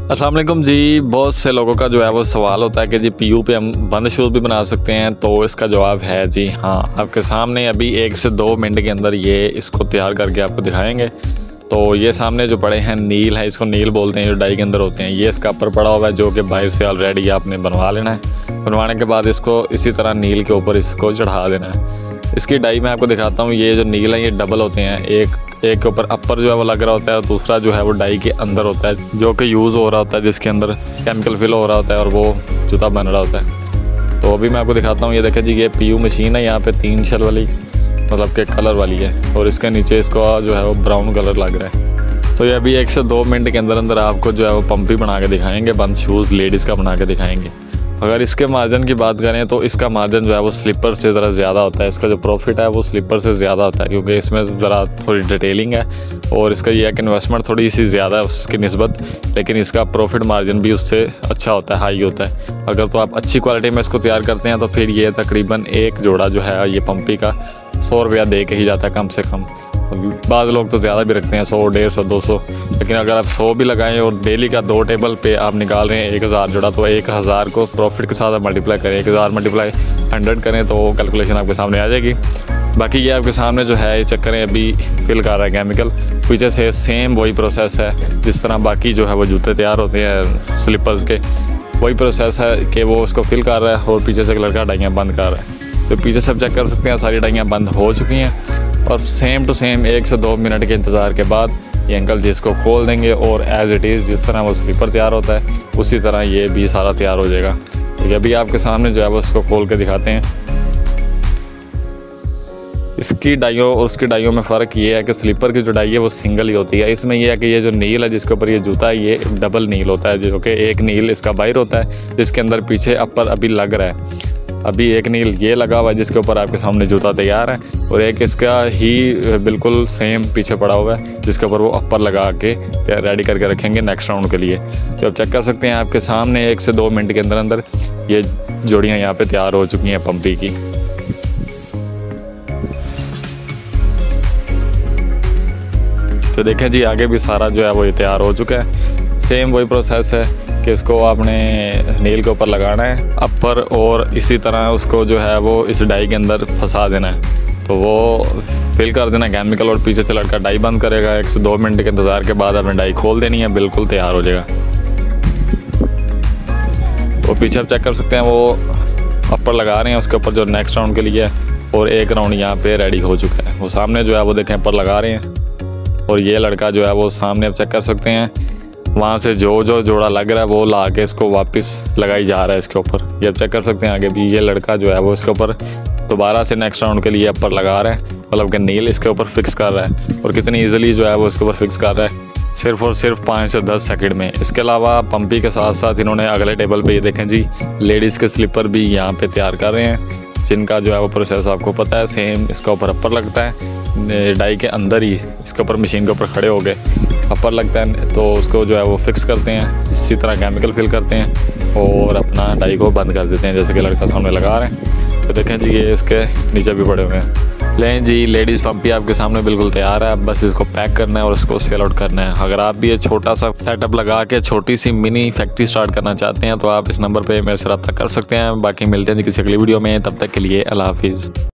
अस्सलाम वालेकुम जी। बहुत से लोगों का जो है वो सवाल होता है कि जी पीयू पे हम बंद शूज़ भी बना सकते हैं, तो इसका जवाब है जी हाँ। आपके सामने अभी 1 से 2 मिनट के अंदर ये इसको तैयार करके आपको दिखाएंगे। तो ये सामने जो पड़े हैं नील है, इसको नील बोलते हैं, जो डाई के अंदर होते हैं। ये इसका ऊपर पड़ा हुआ है जो कि बाहर से ऑलरेडी आपने बनवा लेना है। बनवाने के बाद इसको इसी तरह नील के ऊपर इसको चढ़ा देना है। इसकी डाई मैं आपको दिखाता हूँ। ये जो नील है ये डबल होते हैं, एक के ऊपर अपर जो है वो लग रहा होता है और दूसरा जो है वो डाई के अंदर होता है, जो कि यूज़ हो रहा होता है, जिसके अंदर केमिकल फिल हो रहा होता है और वो जूता बन रहा होता है। तो अभी मैं आपको दिखाता हूँ। ये देखें जी, ये पीयू मशीन है, यहाँ पे 3 शेल वाली मतलब के कलर वाली है और इसके नीचे इसको जो है वो ब्राउन कलर लग रहा है। तो ये अभी 1 से 2 मिनट के अंदर अंदर आपको जो है वो पंपी बना के दिखाएंगे, बंद शूज़ लेडीज़ का बना के दिखाएंगे। अगर इसके मार्जिन की बात करें तो इसका मार्जिन जो है वो स्लीपर से ज़रा ज़्यादा होता है। इसका जो प्रॉफिट है वो स्लीपर से ज़्यादा होता है, क्योंकि इसमें ज़रा थोड़ी डिटेलिंग है और इसका ये है कि इन्वेस्टमेंट थोड़ी सी ज़्यादा है उसकी निस्बत, लेकिन इसका प्रॉफिट मार्जिन भी उससे अच्छा होता है, हाई होता है। अगर तो आप अच्छी क्वालिटी में इसको तैयार करते हैं तो फिर ये तकरीबन एक जोड़ा जो है ये पंपी का 100 रुपया दे के ही जाता है कम से कम। बाद लोग तो ज़्यादा भी रखते हैं, 100, 150, 200, लेकिन अगर आप 100 भी लगाएं और डेली का 2 टेबल पे आप निकाल रहे हैं 1000 जोड़ा, तो 1000 को प्रॉफिट के साथ मल्टीप्लाई करें, 1000 मल्टीप्लाई 100 करें तो कैलकुलेशन आपके सामने आ जाएगी। बाकी ये आपके सामने जो है ये चेक करें, अभी फिल कर रहा है केमिकल। पीछे से सेम वही प्रोसेस है जिस तरह बाकी जो है वो जूते तैयार होते हैं स्लीपर्स के, वही प्रोसेस है कि वो उसको फिल कर रहा है और पीछे से एक लड़का डाइयाँ बंद कर रहा है। तो पीछे से चेक कर सकते हैं सारी डाइयाँ बंद हो चुकी हैं और सेम टू सेम 1 से 2 मिनट के इंतज़ार के बाद ये अंकल जी इसको खोल देंगे और एज़ इट इज़ जिस तरह वो स्लीपर तैयार होता है उसी तरह ये भी सारा तैयार हो जाएगा। तो अभी आपके सामने जो है वो इसको खोल के दिखाते हैं। इसकी डाइयों और उसकी डाइयों में फ़र्क ये है कि स्लीपर की जो डाई है वो सिंगल ही होती है। इसमें यह है कि ये जो नील है जिसके ऊपर ये जूता है ये डबल नील होता है, जो कि एक नील इसका बाहर होता है जिसके अंदर पीछे अपर अभी लग रहा है। अभी एक नील ये लगा हुआ है जिसके ऊपर आपके सामने जूता तैयार है और एक इसका ही बिल्कुल सेम पीछे पड़ा हुआ है जिसके ऊपर वो अपर लगा के रेडी करके रखेंगे नेक्स्ट राउंड के लिए। तो आप चेक कर सकते हैं आपके सामने 1 से 2 मिनट के अंदर अंदर ये जोड़ियाँ यहाँ पे तैयार हो चुकी हैं पंपी की। तो देखें जी आगे भी सारा जो है वो ये तैयार हो चुका है। सेम वही प्रोसेस है कि इसको आपने नील के ऊपर लगाना है अपर और इसी तरह उसको जो है वो इस डाई के अंदर फंसा देना है। तो वो फिल कर देना केमिकल और पीछे से लड़का डाई बंद करेगा। 1 से 2 मिनट के इंतज़ार के बाद आपने डाई खोल देनी है, बिल्कुल तैयार हो जाएगा। तो पीछे आप चेक कर सकते हैं वो अपर लगा रहे हैं उसके ऊपर जो नेक्स्ट राउंड के लिए और एक राउंड यहाँ पे रेडी हो चुका है। वो सामने जो है वो देखें अपर लगा रहे हैं और ये लड़का जो है वो सामने आप चेक कर सकते हैं वहाँ से जो जोड़ा लग रहा है वो ला के इसको वापस लगाई जा रहा है इसके ऊपर। ये आप चेक कर सकते हैं आगे भी ये लड़का जो है वो इसके ऊपर दोबारा से नेक्स्ट राउंड के लिए अपर लगा रहा है, मतलब कि नील इसके ऊपर फिक्स कर रहा है और कितनी ईजिली जो है वो इसके ऊपर फिक्स कर रहा है सिर्फ और सिर्फ 5 से 10 सेकंड में। इसके अलावा पंपी के साथ साथ इन्होंने अगले टेबल पर ये देखें जी लेडीज़ के स्लीपर भी यहाँ पर तैयार कर रहे हैं, जिनका जो है वो प्रोसेस आपको पता है। सेम इसका ऊपर अपर लगता है डाई के अंदर ही, इसके ऊपर मशीन के ऊपर खड़े हो गए अपर लगता है तो उसको जो है वो फिक्स करते हैं, इसी तरह केमिकल फिल करते हैं और अपना डाई को बंद कर देते हैं जैसे कि लड़का सामने लगा रहे हैं। तो देखें जी ये इसके नीचे भी पड़े हुए हैं। लें जी लेडीज़ पंपी आपके सामने बिल्कुल तैयार है, बस इसको पैक करना है और इसको सेल आउट करना है। अगर आप भी ये छोटा सा सेटअप लगा के छोटी सी मिनी फैक्ट्री स्टार्ट करना चाहते हैं तो आप इस नंबर पर मेरे से रब्ता कर सकते हैं। बाकी मिलते हैं किसी अगली वीडियो में, तब तक के लिए अल्लाह हाफिज़।